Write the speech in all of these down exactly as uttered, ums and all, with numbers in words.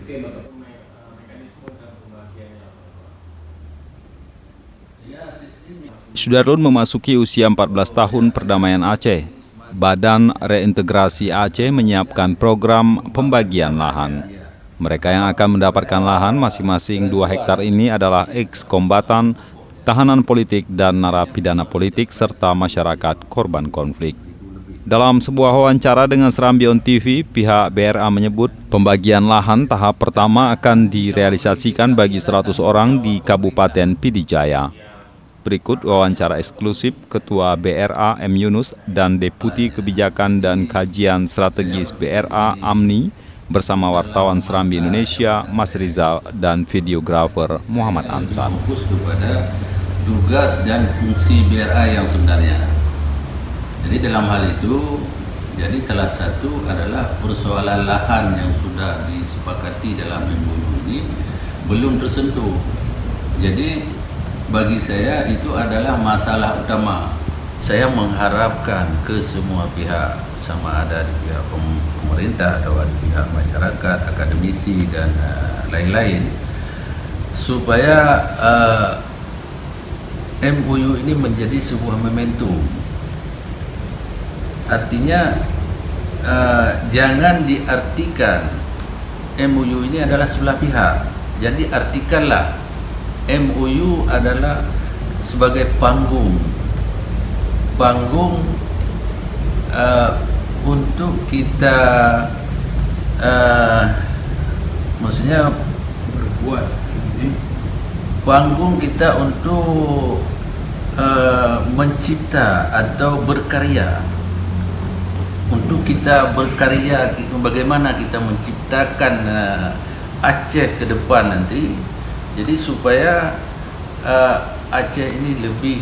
sistem atau me- eh, mekanisme dan pembagiannya. Ya, sistem. Sudarlun memasuki usia empat belas tahun perdamaian Aceh. Badan Reintegrasi Aceh menyiapkan program pembagian lahan. Mereka yang akan mendapatkan lahan masing-masing dua hektar ini adalah eks-kombatan, tahanan politik dan narapidana politik serta masyarakat korban konflik. Dalam sebuah wawancara dengan Serambi On T V, pihak B R A menyebut pembagian lahan tahap pertama akan direalisasikan bagi seratus orang di Kabupaten Pidijaya. Berikut wawancara eksklusif Ketua B R A M Yunus dan Deputi Kebijakan dan Kajian Strategis B R A Amni bersama wartawan Serambi Indonesia Mas Rizal dan videografer Muhammad Ansar. Fokus kepada tugas dan fungsi B R A yang sebenarnya. Jadi dalam hal itu, jadi salah satu adalah persoalan lahan yang sudah disepakati dalam M O U ini belum tersentuh. Jadi bagi saya itu adalah masalah utama. Saya mengharapkan ke semua pihak, sama ada di pihak pemerintah atau di pihak masyarakat, akademisi dan lain-lain, uh, supaya uh, M O U ini menjadi sebuah momentum. Artinya uh, jangan diartikan M O U ini adalah sebelah pihak. Jadi artikanlah M O U adalah sebagai panggung panggung uh, untuk kita uh, maksudnya berbuat panggung kita untuk uh, mencipta atau berkarya, untuk kita berkarya bagaimana kita menciptakan uh, Aceh ke depan nanti. Jadi supaya uh, Aceh ini lebih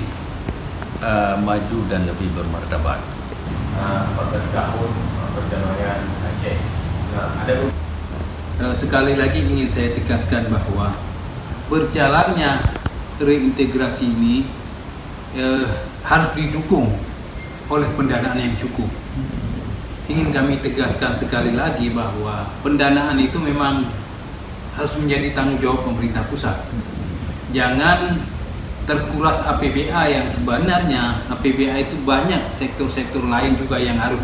uh, maju dan lebih bermartabat. Nah, empat belas tahun perdamaian Aceh. Nah, ada uh, sekali lagi ingin saya tegaskan bahwa berjalannya reintegrasi ini uh, harus didukung oleh pendanaan yang cukup. Ingin kami tegaskan sekali lagi bahwa pendanaan itu memang harus menjadi tanggung jawab pemerintah pusat. Jangan terkuras A P B A yang sebenarnya A P B A itu banyak sektor-sektor lain juga yang harus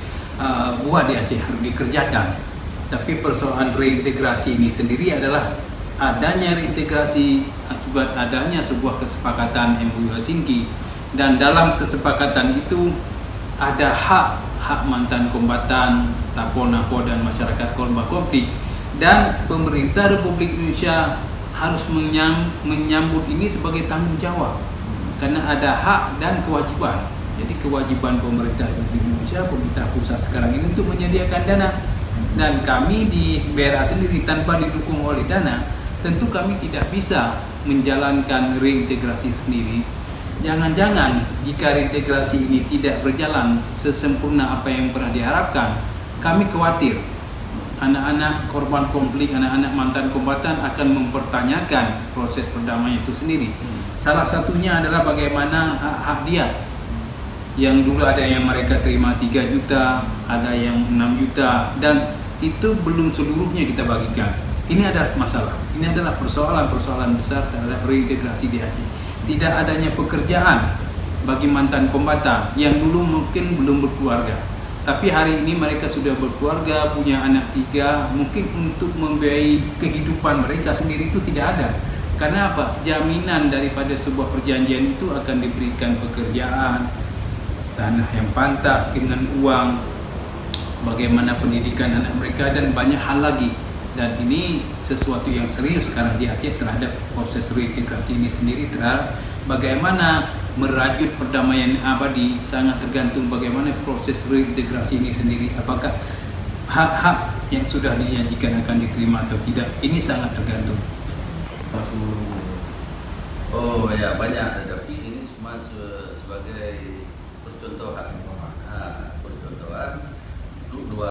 dibuat di Aceh, harus dikerjakan. Tapi persoalan reintegrasi ini sendiri adalah adanya reintegrasi akibat adanya sebuah kesepakatan M O U Helsinki, dan dalam kesepakatan itu ada hak hak mantan kombatan, tapo-napo dan masyarakat korban konflik. Dan pemerintah Republik Indonesia harus menyam, menyambut ini sebagai tanggung jawab, karena ada hak dan kewajiban. Jadi kewajiban pemerintah Republik Indonesia, pemerintah pusat sekarang ini untuk menyediakan dana, dan kami di B R A sendiri tanpa didukung oleh dana, tentu kami tidak bisa menjalankan reintegrasi sendiri. Jangan-jangan jika reintegrasi ini tidak berjalan sesempurna apa yang pernah diharapkan, kami khawatir anak-anak korban konflik, anak-anak mantan kombatan akan mempertanyakan proses perdamaian itu sendiri. Hmm. Salah satunya adalah bagaimana hak-hak dia. Yang dulu ada yang mereka terima tiga juta, ada yang enam juta, dan itu belum seluruhnya kita bagikan. Ini adalah masalah. Ini adalah persoalan-persoalan besar terhadap reintegrasi di Aceh. Tidak adanya pekerjaan bagi mantan kombatan yang dulu mungkin belum berkeluarga, tapi hari ini mereka sudah berkeluarga, punya anak tiga, mungkin untuk membiayai kehidupan mereka sendiri itu tidak ada. Karena apa? Jaminan daripada sebuah perjanjian itu akan diberikan pekerjaan, tanah yang pantas dengan uang, bagaimana pendidikan anak mereka, dan banyak hal lagi. Dan ini sesuatu yang serius sekarang di Aceh terhadap proses reintegrasi ini sendiri, terhadap bagaimana merajut perdamaian abadi sangat tergantung bagaimana proses reintegrasi ini sendiri. Apakah hak-hak yang sudah dijanjikan akan diterima atau tidak, ini sangat tergantung. Oh ya, banyak, tapi ini semua sebagai percontohan. Nah, percontohan dua